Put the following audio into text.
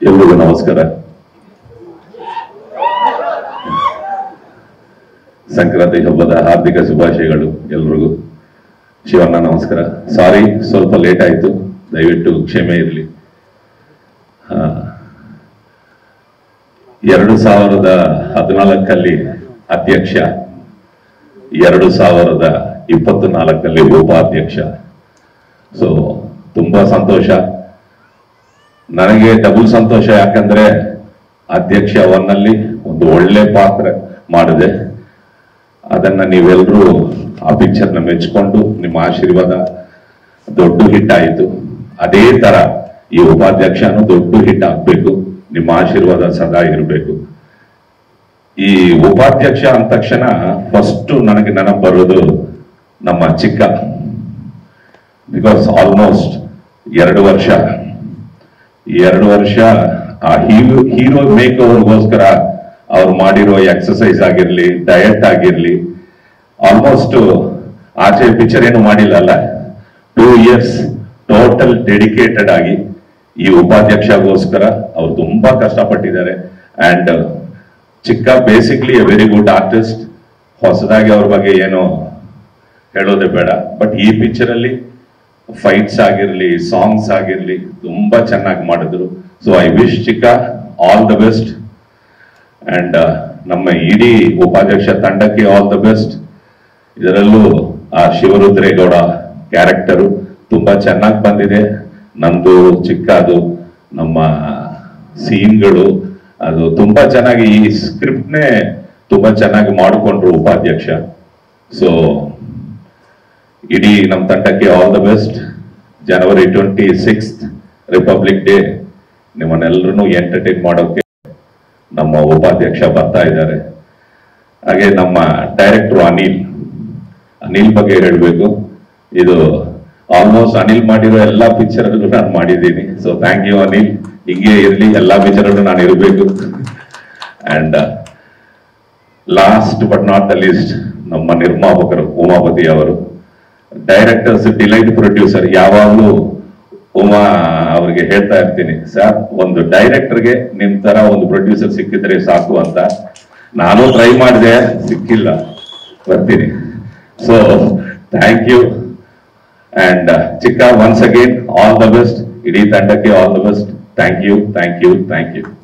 ಎಲ್ರಿಗೂ ನಮಸ್ಕಾರ. ಸಂಕ್ರಾಂತಿ ಹಬ್ಬದ ಹಾರ್ದಿಕ ಶುಭಾಶಯಗಳು ಎಲ್ರಿಗೂ. ಶಿವಣ್ಣ ನಮಸ್ಕಾರ. ಸಾರಿ, ಸ್ವಲ್ಪ ಲೇಟ್ ಆಯ್ತು, ದಯವಿಟ್ಟು ಕ್ಷಮೆ ಇರಲಿ. 2014 ಅಧ್ಯಕ್ಷ, 2024 ಉಪಾಧ್ಯಕ್ಷ. ಸೊ ತುಂಬಾ ಸಂತೋಷ. ನನಗೆ ಡಬಲ್ ಸಂತೋಷ, ಯಾಕಂದ್ರೆ ಅಧ್ಯಕ್ಷ 1 ಒಂದು ಒಳ್ಳೆ ಪಾತ್ರ ಮಾಡಿದೆ. ಅದನ್ನ ನೀವೆಲ್ಲರೂ ಆ ಪಿಕ್ಚರ್ನ ಮೆಚ್ಚಿಕೊಂಡು ನಿಮ್ಮ ಆಶೀರ್ವಾದ ದೊಡ್ಡ ಹಿಟ್ ಆಯಿತು. ಅದೇ ತರ ಈ ಉಪಾಧ್ಯಕ್ಷನು ದೊಡ್ಡ ಹಿಟ್ ಆಗ್ಬೇಕು. ನಿಮ್ಮ ಆಶೀರ್ವಾದ ಸದಾ ಇರಬೇಕು. ಈ ಉಪಾಧ್ಯಕ್ಷ ಅಂದ ತಕ್ಷಣ ಫಸ್ಟ್ ನನಗೆ ನೆನಪು ಬರೋದು ನಮ್ಮ ಚಿಕ್ಕ. ಬಿಕಾಸ್ ಆಲ್ಮೋಸ್ಟ್ 2 ವರ್ಷ ಆ ಹೀರೋ ಮೇಕ್ ಓವರ್ಗೋಸ್ಕರ ಅವ್ರು ಮಾಡಿರೋ ಎಕ್ಸಸೈಸ್ ಆಗಿರ್ಲಿ, ಡಯಟ್ ಆಗಿರ್ಲಿ, ಆಲ್ಮೋಸ್ಟ್ ಆಚೆ ಪಿಕ್ಚರ್ ಏನು ಮಾಡಿಲ್ಲ ಅಲ್ಲ. 2 years ಟೋಟಲ್ ಡೆಡಿಕೇಟೆಡ್ ಆಗಿ ಈ ಉಪಾಧ್ಯಕ್ಷಗೋಸ್ಕರ ಅವ್ರು ತುಂಬಾ ಕಷ್ಟಪಟ್ಟಿದ್ದಾರೆ. And Chikka basically a very good artist. ಹೊಸದಾಗಿ ಅವ್ರ ಬಗ್ಗೆ ಏನೋ ಹೇಳೋದೇ ಬೇಡ. ಬಟ್ ಈ ಪಿಕ್ಚರ್ ಅಲ್ಲಿ ಫೈಟ್ಸ್ ಆಗಿರ್ಲಿ, ಸಾಂಗ್ಸ್ ಆಗಿರ್ಲಿ ತುಂಬಾ ಚೆನ್ನಾಗಿ ಮಾಡಿದ್ರು. So I wish Chikka all the best. And ನಮ್ಮ ಇಡೀ ಉಪಾಧ್ಯಕ್ಷ ತಂಡಕ್ಕೆ ಆಲ್ ದ ಬೆಸ್ಟ್. ಇದರಲ್ಲೂ ಆ ಶಿವರುದ್ರೇಗೌಡ ಕ್ಯಾರೆಕ್ಟರು ತುಂಬಾ ಚೆನ್ನಾಗಿ ಬಂದಿದೆ. ನಂದು ಚಿಕ್ಕದು ನಮ್ಮ ಸೀನ್ಗಳು ಅದು ತುಂಬಾ ಚೆನ್ನಾಗಿ, ಈ ಸ್ಕ್ರಿಪ್ಟ್ನೇ ತುಂಬಾ ಚೆನ್ನಾಗಿ ಮಾಡಿಕೊಂಡ್ರು ಉಪಾಧ್ಯಕ್ಷ. ಸೊ ಇಡೀ ನಮ್ಮ ತಂಡಕ್ಕೆ all the best. January 26th republic day ನಿಮ್ಮನ್ನೆಲ್ಲರೂ ಎಂಟರ್ಟೈನ್ ಮಾಡೋಕೆ ನಮ್ಮ ಉಪಾಧ್ಯಕ್ಷ ಬರ್ತಾ ಇದ್ದಾರೆ. ಹಾಗೆ ನಮ್ಮ ಡೈರೆಕ್ಟರ್ ಅನಿಲ್ ಬಗ್ಗೆ ಹೇಳಬೇಕು. ಇದು ಆಲ್ಮೋಸ್ಟ್ ಅನಿಲ್ ಮಾಡಿರೋ ಎಲ್ಲಾ ಪಿಕ್ಚರ್ ಅಲ್ಲೂ ನಾನು ಮಾಡಿದ್ದೀನಿ. So thank you Anil. ಹಿಂಗೆ ಇರಲಿ, ಎಲ್ಲಾ ಪಿಕ್ಚರ್ ಅಲ್ಲೂ ನಾನು ಇರಬೇಕು. And last but not the least ನಮ್ಮ ನಿರ್ಮಾಪಕರು ಉಮಾಪತಿ ಅವರು, ಡೈರೆಕ್ಟರ್ಸ್ ಡಿಲೈಟ್ ಪ್ರೊಡ್ಯೂಸರ್. ಯಾವಾಗಲೂ ಉಮಾ ಅವ್ರಿಗೆ ಹೇಳ್ತಾ ಇರ್ತೀನಿ, ಸರ್ ಒಂದು ಡೈರೆಕ್ಟರ್ಗೆ ನಿಮ್ ತರ ಒಂದು ಪ್ರೊಡ್ಯೂಸರ್ ಸಿಕ್ಕಿದ್ರೆ ಸಾಕು ಅಂತ. ನಾನು ಟ್ರೈ ಮಾಡಿದೆ, ಸಿಕ್ಕಿಲ್ಲ, ಬರ್ತೀನಿ. So thank you. And Chikka, once again all the best. ಇಡೀ ತಂಡಕ್ಕೆ all the best. Thank you.